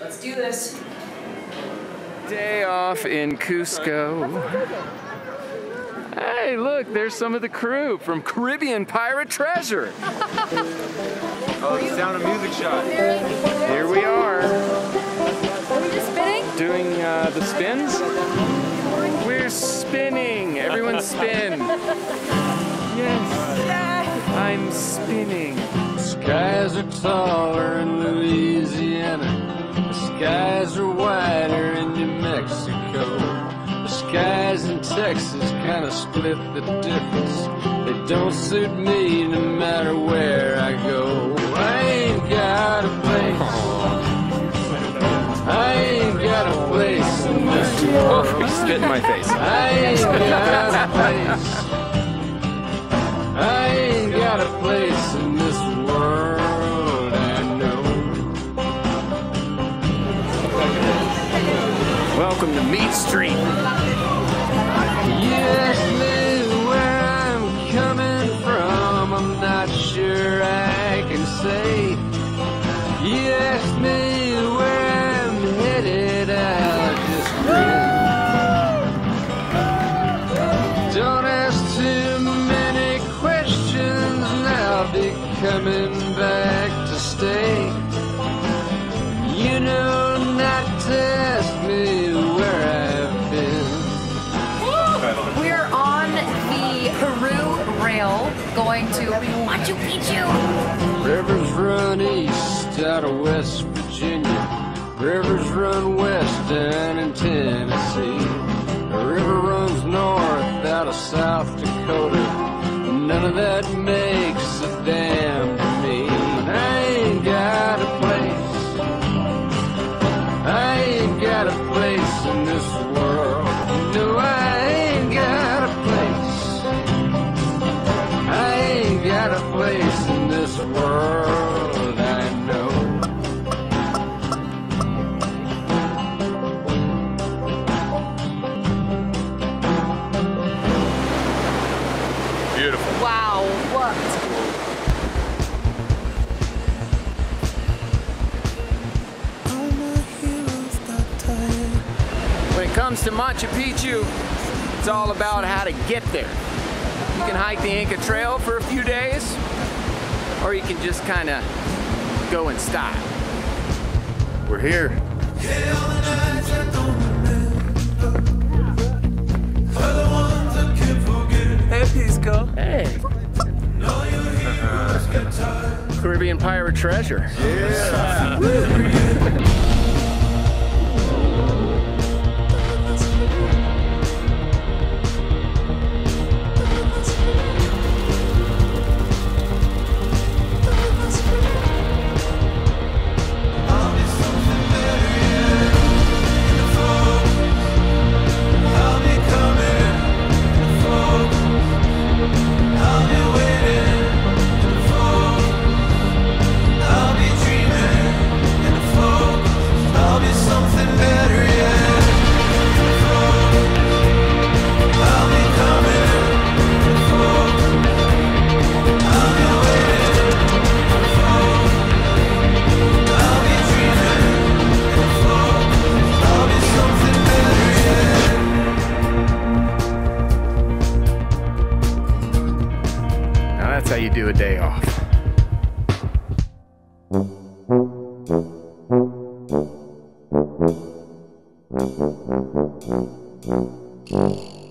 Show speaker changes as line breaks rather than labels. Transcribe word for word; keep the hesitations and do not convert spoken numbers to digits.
Let's do this.
Day off in Cusco. Hey, look, there's some of the crew from Caribbean Pirate Treasure.
Oh, it's Sound of Music shot.
Here we are.
Are we just spinning?
Doing uh, the spins? We're spinning. Everyone spin. Yes. I'm spinning.
Skies are taller in Louisiana. The skies are wider in New Mexico. The skies in Texas kind of split the difference. They don't suit me no matter where I go. I ain't got a place. I ain't got a place in this world.
Oh, you spit in my face.
I ain't got a place. I ain't got a place in this world, I know.
Welcome to Meat Street.
You ask me where I'm coming from, I'm not sure I can say. You ask me where I'm headed, I'll just grin. Don't ask too many questions, and I'll be coming back to stay. You know not to ask me where I've been.
We're on the Peru rail going to Machu Picchu.
Rivers run east out of West Virginia. Rivers run west down in Tennessee. A river runs north out of South Dakota. None of that makes a damn to me. I ain't got a place. I ain't got a place in this world. No, I ain't got a place. I ain't got a place in this world, I know.
Beautiful.
Wow, what?
When it comes to Machu Picchu, it's all about how to get there. You can hike the Inca Trail for a few days, or you can just kind of go in style. We're here. Hey, Pisco. Hey. Caribbean Pirate Treasure.
Yeah.
That's how you do a day off.